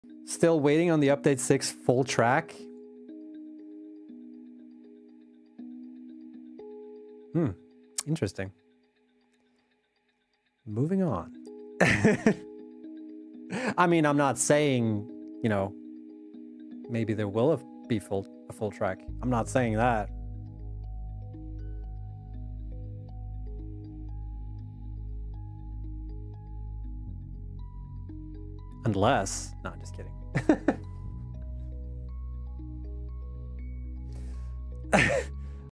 Still waiting on the update 6 full track. Interesting. Moving on. I mean, I'm not saying, you know, maybe there will be a full track. I'm not saying that. Unless, no, just kidding.